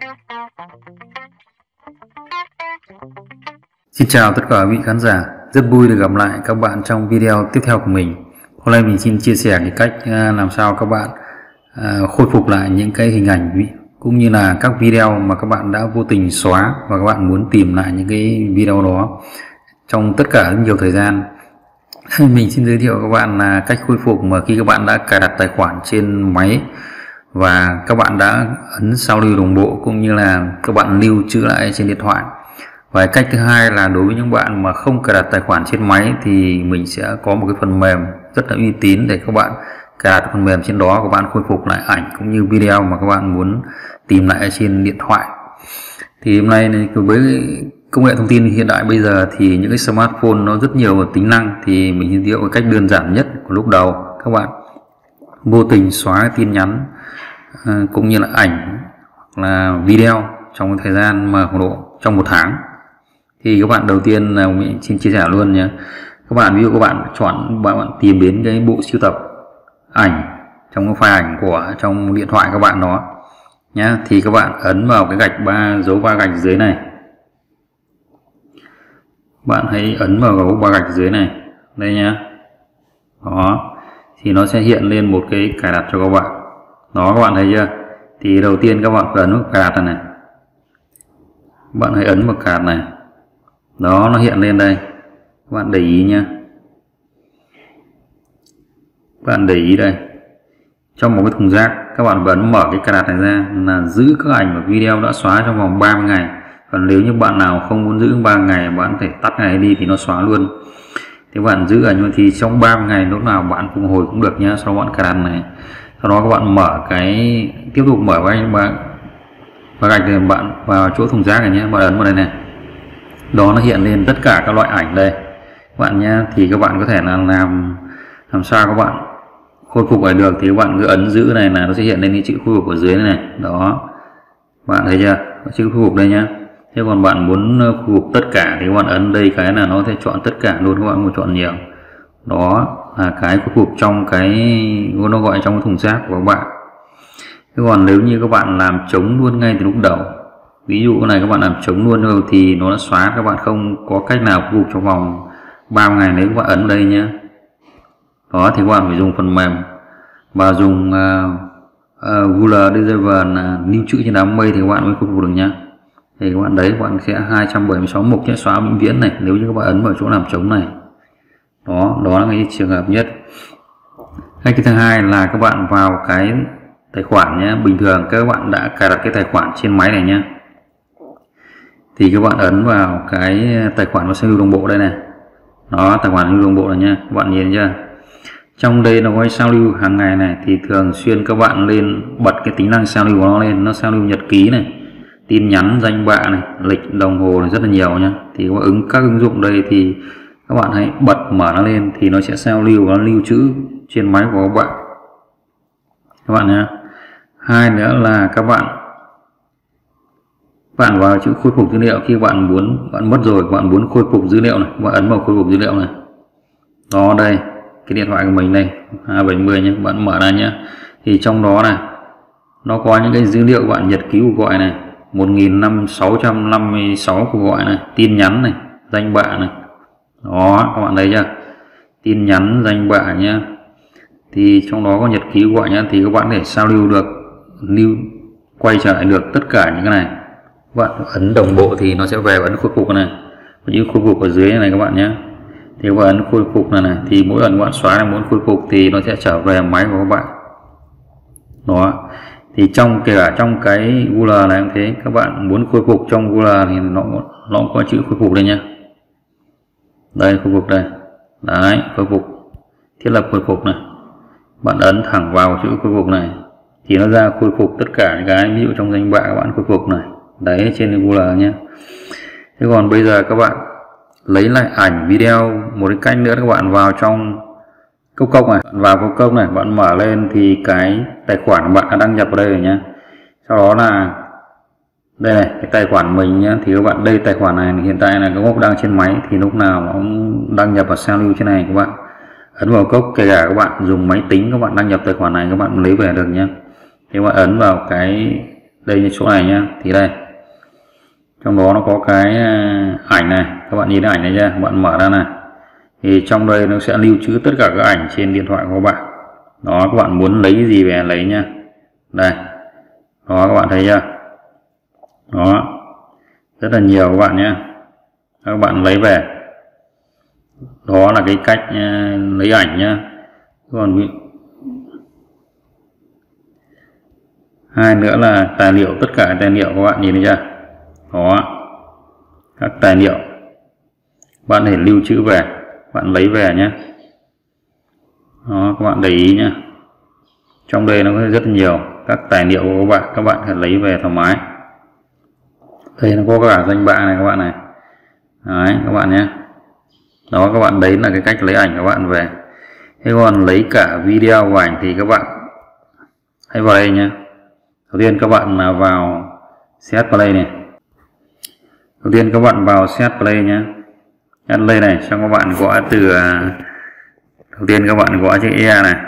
Xin chào tất cả quý vị khán giả, rất vui được gặp lại các bạn trong video tiếp theo của mình. Hôm nay mình xin chia sẻ cái cách làm sao các bạn khôi phục lại những cái hình ảnh cũng như là các video mà các bạn đã vô tình xóa và các bạn muốn tìm lại những cái video đó trong tất cả nhiều thời gian. Mình xin giới thiệu các bạn là cách khôi phục mà khi các bạn đã cài đặt tài khoản trên máy và các bạn đã ấn sao lưu đồng bộ cũng như là các bạn lưu trữ lại trên điện thoại. Và cách thứ hai là đối với những bạn mà không cài đặt tài khoản trên máy thì mình sẽ có một cái phần mềm rất là uy tín để các bạn cài đặt phần mềm trên đó, các bạn khôi phục lại ảnh cũng như video mà các bạn muốn tìm lại trên điện thoại. Thì hôm nay với công nghệ thông tin hiện đại bây giờ thì những cái smartphone nó rất nhiều tính năng, thì mình giới thiệu cách đơn giản nhất của lúc đầu các bạn vô tình xóa tin nhắn cũng như là ảnh hoặc là video trong thời gian mà khoảng độ trong một tháng. Thì các bạn đầu tiên là mình xin chia sẻ luôn nhé. Các bạn ví dụ các bạn chọn bạn tìm đến cái bộ sưu tập ảnh trong cái file ảnh của trong điện thoại các bạn đó nhé, thì các bạn ấn vào cái gạch dấu ba gạch dưới này. Bạn hãy ấn vào dấu ba gạch dưới này đây nhé. Đó thì nó sẽ hiện lên một cái cài đặt cho các bạn. Đó các bạn thấy chưa? Thì đầu tiên các bạn phải ấn vào cài đặt này. Bạn hãy ấn vào cài đặt này. Đó, nó hiện lên đây. Các bạn để ý nhé. Các bạn để ý đây. Trong một cái thùng rác, các bạn ấn mở cái cài đặt này ra là giữ các ảnh và video đã xóa trong vòng 30 ngày. Còn nếu như bạn nào không muốn giữ 3 ngày, bạn có thể tắt ngày đi thì nó xóa luôn. Thế bạn giữ ở nhưng thì trong 30 ngày lúc nào bạn phục hồi cũng được nhé. Sau đó bạn cài đặt này. Sau đó các bạn mở tiếp tục mở và gạch này, bạn vào chỗ thùng rác này nhé, bạn ấn vào đây này. Đó, nó hiện lên tất cả các loại ảnh đây các bạn nhé. Thì các bạn có thể là làm sao các bạn khôi phục lại được thì các bạn cứ ấn giữ này là nó sẽ hiện lên cái chữ khôi phục ở dưới này. Đó, bạn thấy chưa, có chữ khôi phục đây nhé. Thế còn bạn muốn khôi phục tất cả thì các bạn ấn đây cái là nó sẽ chọn tất cả luôn, các bạn muốn chọn nhiều. Đó là cái khôi phục trong nó gọi trong cái thùng rác của các bạn. Thế còn nếu như các bạn làm trống luôn ngay từ lúc đầu, ví dụ này các bạn làm trống luôn rồi thì nó đã xóa, các bạn không có cách nào khôi phục trong vòng 30 ngày nếu các bạn ấn đây nhé. Đó thì các bạn phải dùng phần mềm và dùng Google Drive là lưu trữ trên đám mây thì các bạn mới khôi phục được nhé. Thì các bạn đấy, các bạn sẽ 276 mục sẽ xóa vĩnh viễn này nếu như các bạn ấn vào chỗ làm trống này. Đó là cái trường hợp nhất. Hay cái thứ hai là các bạn vào cái tài khoản nhé. Bình thường các bạn đã cài đặt cái tài khoản trên máy này nhé, thì các bạn ấn vào cái tài khoản nó sẽ lưu đồng bộ đây này. Đó, tài khoản lưu đồng bộ này nhé, các bạn nhìn chưa? Trong đây nó có sao lưu hàng ngày này, thì thường xuyên các bạn lên bật cái tính năng sao lưu của nó lên, nó sao lưu nhật ký này, tin nhắn, danh bạ này, lịch, đồng hồ này, rất là nhiều nhé. Thì các bạn các ứng dụng đây thì các bạn hãy bật mở nó lên thì nó sẽ sao lưu và nó lưu trữ trên máy của các bạn nhé. Hai nữa là các bạn vào chữ khôi phục dữ liệu. Khi bạn mất rồi, bạn muốn khôi phục dữ liệu này, bạn ấn vào khôi phục dữ liệu này. Đó đây, cái điện thoại của mình đây A70 nhé, bạn mở ra nhé. Thì trong đó này nó có những cái dữ liệu bạn, nhật ký cuộc gọi này, 1.656 cuộc gọi này, tin nhắn này, danh bạ này. Đó các bạn thấy chưa, tin nhắn, danh bạ nhé. Thì trong đó có nhật ký gọi nhé, thì các bạn có thể sao lưu được, quay trở lại được tất cả những cái này. Các bạn ấn đồng bộ thì nó sẽ về ấn khôi phục này, như khôi phục ở dưới này các bạn nhé. Thì các bạn ấn khôi phục này thì mỗi lần các bạn xóa muốn khôi phục thì nó sẽ trở về máy của các bạn. Đó thì kể cả trong cái Google này cũng thế, các bạn muốn khôi phục trong Google thì nó có chữ khôi phục đây nhé. Đây, khôi phục đây. Đấy, khôi phục, thiết lập khôi phục này. Bạn ấn thẳng vào chữ khôi phục này thì nó ra khôi phục tất cả những cái, ví dụ trong danh bạ các bạn khôi phục này. Đấy, trên Google nhé. Thế còn bây giờ các bạn lấy lại ảnh video một cái cách nữa, các bạn vào trong công cộng này, vào công cộng này, bạn mở lên thì cái tài khoản của bạn đã đăng nhập vào đây rồi nhé. Sau đó là đây này, cái tài khoản mình nhé, thì các bạn đây, tài khoản này hiện tại là cái gốc đang trên máy, thì lúc nào nó đăng nhập vào sao lưu trên này các bạn ấn vào cốc. Kể cả các bạn dùng máy tính các bạn đăng nhập tài khoản này, các bạn lấy về được nhé. Thì các bạn ấn vào cái đây như chỗ này nhá, thì đây trong đó nó có cái ảnh này, các bạn nhìn cái ảnh này nha, các bạn mở ra này thì trong đây nó sẽ lưu trữ tất cả các ảnh trên điện thoại của các bạn. Đó, các bạn muốn lấy gì về lấy nhá, đây đó các bạn thấy chưa, đó rất là nhiều các bạn nhé, các bạn lấy về. Đó là cái cách lấy ảnh nhá. Còn hai nữa là tài liệu, tất cả tài liệu các bạn nhìn thấy chưa, đó các tài liệu bạn để lưu trữ về, bạn lấy về nhé. Đó, các bạn để ý nhé, trong đây nó có rất nhiều các tài liệu của các bạn phải lấy về thoải mái. Đây nó có cả danh bạ này các bạn này, đấy các bạn nhé. Đó, các bạn đấy là cái cách lấy ảnh các bạn về. Thế còn lấy cả video và ảnh thì các bạn hãy vào đây nhé. Đầu tiên các bạn là vào set play này, đầu tiên các bạn vào set play nhé, set play này, xong các bạn gõ từ đầu tiên các bạn gõ chữ E này,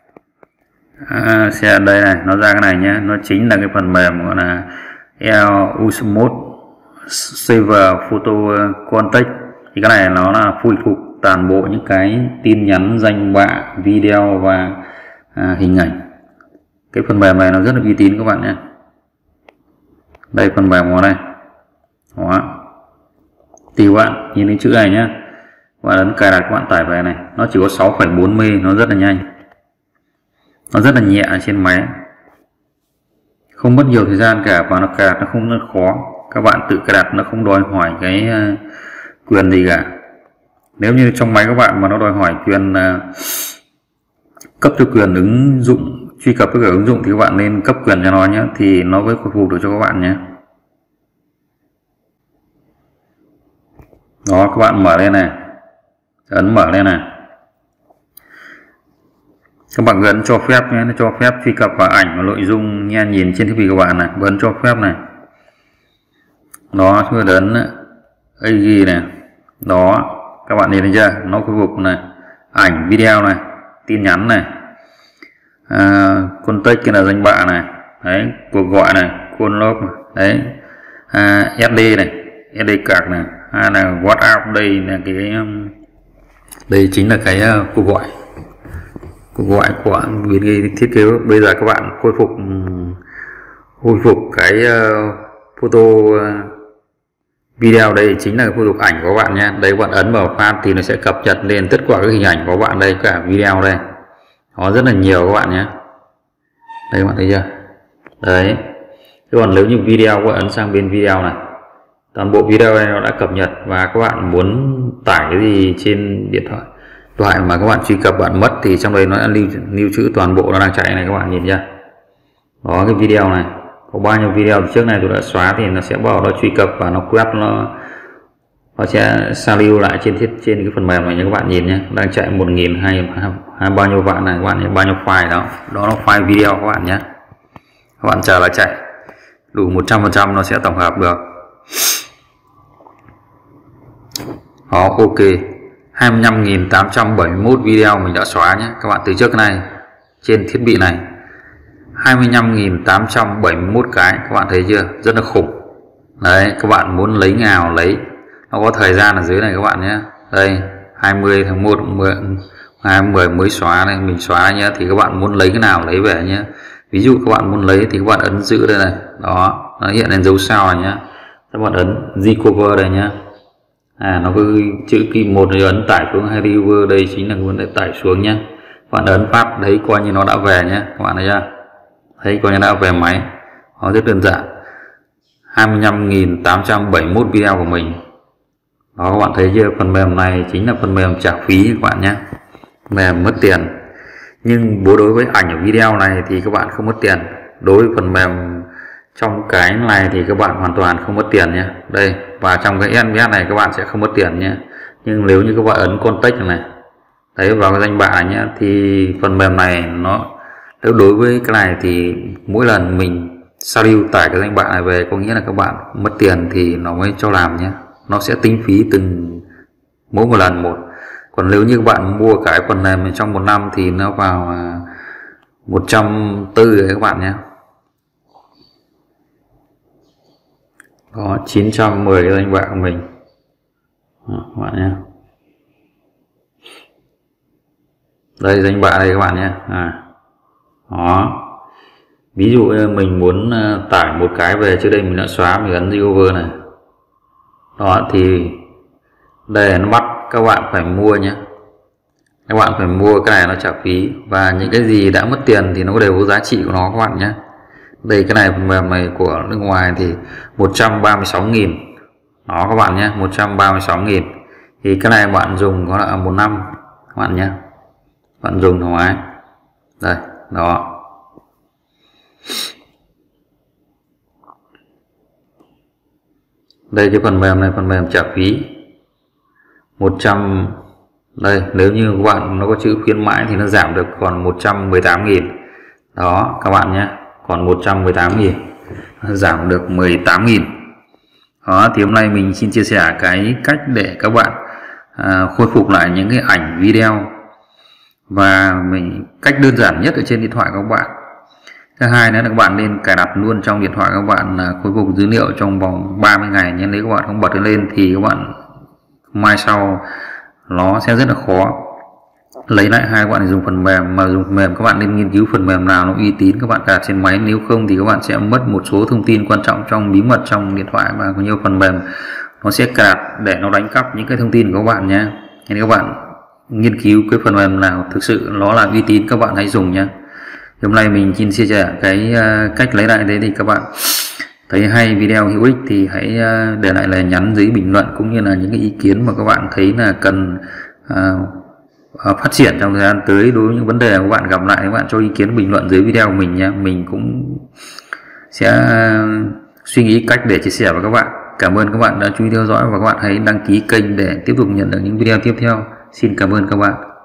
xe đây này, nó ra cái này nhé, nó chính là cái phần mềm gọi là Usmode Save Photo Contact. Thì cái này nó là phụ thuộc toàn bộ những cái tin nhắn, danh bạ, video và hình ảnh. Cái phần mềm này nó rất là uy tín các bạn nhé. Đây phần mềm của đây, đó thì các bạn nhìn cái chữ này nhé, các bạn ấn cài đặt, các bạn tải về này, nó chỉ có 6,4 MB, nó rất là nhanh, nó rất là nhẹ trên máy, không mất nhiều thời gian cả, và nó cài đặt nó không rất khó. Các bạn tự cài đặt, nó không đòi hỏi cái quyền gì cả. Nếu như trong máy các bạn mà nó đòi hỏi quyền cấp cho quyền ứng dụng, truy cập với cả ứng dụng, thì các bạn nên cấp quyền cho nó nhé, thì nó mới khôi phục được cho các bạn nhé. Đó, các bạn mở lên này, ấn mở lên này, các bạn ấn cho phép nhé, nó cho phép truy cập vào ảnh và nội dung nghe nhìn trên thiết bị các bạn này, ấn cho phép này. Đó, chúng ta ấn AG này, đó các bạn nhìn thấy chưa, nó khôi phục này, ảnh, video này, tin nhắn này, contact kia là danh bạ này, đấy, cuộc gọi này, call log đấy, SD này, SD card này, hay là WhatsApp. Đây là cái, đây chính là cái cuộc gọi của bên thiết kế. Bây giờ các bạn khôi phục cái photo video, đây chính là cái phụ thuộc ảnh của các bạn nha. Đây các bạn ấn vào fan thì nó sẽ cập nhật lên tất cả các hình ảnh của các bạn, đây cả video đây, có rất là nhiều các bạn nhé. Đây các bạn thấy chưa, đấy. Thế còn nếu như video, các bạn ấn sang bên video này, toàn bộ video này nó đã cập nhật, và các bạn muốn tải cái gì trên điện thoại mà các bạn truy cập bạn mất thì trong đây nó đã lưu trữ toàn bộ, nó đang chạy này, các bạn nhìn chưa. Đó, cái video này có bao nhiêu video trước này tôi đã xóa thì nó sẽ bảo nó truy cập và nó quét, nó sẽ sao lưu lại trên cái phần mềm này nha. Các bạn nhìn nhé, đang chạy 1000 hay bao nhiêu vạn này các bạn, bao nhiêu file đó là file video các bạn nhé. Các bạn chờ là chạy đủ 100% nó sẽ tổng hợp được. Đó, ok, 25.871 video mình đã xóa nhé các bạn, từ trước cái này trên thiết bị này 25.871 cái, các bạn thấy chưa, rất là khủng. Đấy, các bạn muốn lấy nào lấy, nó có thời gian ở dưới này các bạn nhé. Đây 20 tháng 1 2010 mới xóa này, mình xóa nhé, thì các bạn muốn lấy cái nào lấy về nhé. Ví dụ các bạn muốn lấy thì các bạn ấn giữ đây này, đó nó hiện lên dấu sao này nhé, các bạn ấn recover đây nhé. Nó có chữ key 1 này, ấn tải xuống, hay recover đây chính là vấn đề tải xuống nhé. Các bạn ấn phát đấy, coi như nó đã về nhé, các bạn thấy chưa, thấy coi như đã về máy. Nó rất đơn giản, 25.871 video của mình. Đó, các bạn thấy chưa, phần mềm này chính là phần mềm trả phí các bạn nhé, mềm mất tiền. Nhưng đối với ảnh ở video này thì các bạn không mất tiền. Đối với phần mềm trong cái này thì các bạn hoàn toàn không mất tiền nhé. Đây, và trong cái NVS này các bạn sẽ không mất tiền nhé. Nhưng nếu như các bạn ấn contact này, đấy, vào cái danh bạ này nhé, thì phần mềm này nó, nếu đối với cái này thì mỗi lần mình sao lưu tải cái danh bạ này về, có nghĩa là các bạn mất tiền thì nó mới cho làm nhé. Nó sẽ tính phí từng mỗi một lần một. Còn nếu như các bạn mua cái phần mềm trong một năm thì nó vào 140 đấy các bạn nhé. có 910 cái danh bạ của mình. Đó, các bạn nhé. Đây danh bạ đây các bạn nhé. Đó, ví dụ mình muốn tải một cái về, trước đây mình đã xóa, mình gắn Recover này. Đó thì đây nó bắt các bạn phải mua nhé. Các bạn phải mua cái này, nó trả phí, và những cái gì đã mất tiền thì nó đều có giá trị của nó các bạn nhé. Đây cái này phần mềm này của nước ngoài thì 136.000. Đó các bạn nhé, 136.000. Thì cái này bạn dùng có là 1 năm các bạn nhé. Bạn dùng thoải mái. Đây, đó. Đây cái phần mềm này, phần mềm trả phí 100. Đây nếu như các bạn nó có chữ khuyến mãi thì nó giảm được còn 118.000. Đó các bạn nhé, còn 118.000, giảm được 18.000. Đó thì hôm nay mình xin chia sẻ cái cách để các bạn khôi phục lại những cái ảnh video, và mình cách đơn giản nhất ở trên điện thoại của các bạn. Thứ hai nữa là các bạn nên cài đặt luôn trong điện thoại các bạn khôi phục dữ liệu trong vòng 30 ngày nhé. Nếu các bạn không bật nó lên thì các bạn mai sau nó sẽ rất là khó lấy lại. Hai các bạn dùng phần mềm, mà dùng phần mềm các bạn nên nghiên cứu phần mềm nào nó uy tín các bạn cài đặt trên máy, nếu không thì các bạn sẽ mất một số thông tin quan trọng trong bí mật trong điện thoại, và có nhiều phần mềm nó sẽ cài đặt để nó đánh cắp những cái thông tin của các bạn nhé. Nên các bạn nghiên cứu cái phần mềm nào thực sự nó là uy tín các bạn hãy dùng nhé. Hôm nay mình xin chia sẻ cái cách lấy lại đấy, thì các bạn thấy hay, video hữu ích thì hãy để lại lời nhắn dưới bình luận, cũng như là những cái ý kiến mà các bạn thấy là cần phát triển trong thời gian tới. Đối với những vấn đề các bạn gặp lại, các bạn cho ý kiến bình luận dưới video của mình nhé. Mình cũng sẽ suy nghĩ cách để chia sẻ với các bạn. Cảm ơn các bạn đã chú ý theo dõi, và các bạn hãy đăng ký kênh để tiếp tục nhận được những video tiếp theo. Xin cảm ơn các bạn.